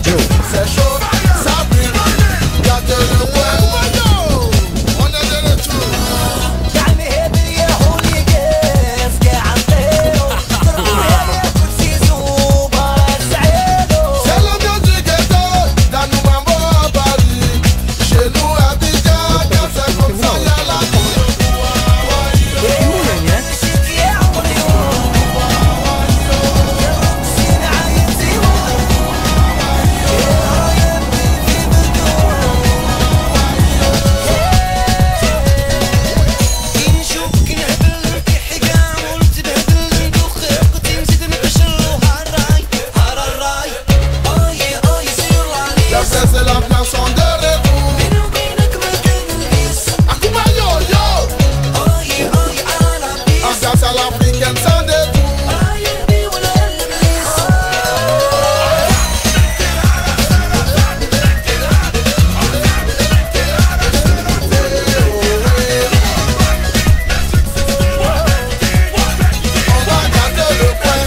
C'est chaud, ça brûle. Garde le coin. On est de retour. C'est l'ambiance du ghetto. Dans nous mambo à Paris. Chez nous à Abidjan, quand c'est comme ça, y'a la vie. La fête c'est l'ambiance en de retour. Akuma yo yo. Ambiance à l'africaine sans détour. On va garder le coin.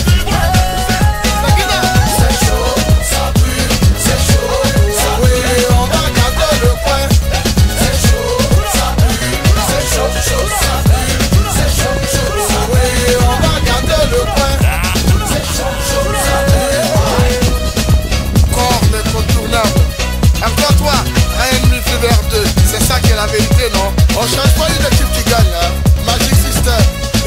C'est chaud, ça brûle. C'est chaud, ça brûle. On va garder le coin. C'est chaud, ça brûle. C'est chaud, chaud, ça brûle. C'est chaud, chaud, ça brûle. On va garder le coin. C'est chaud, chaud, ça brûle. Corps l'incontournable. Encore toi, un multivers 2. C'est ça qui est la vérité, non? On change pas une équipe qui gagne, hein. Magic System.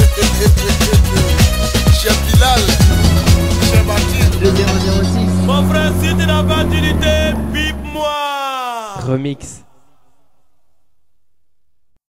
Chef Bilal. Chef Mathilde. Le 006 Mon frère, si tu n'as pas d'unité, pipe-moi. Remix.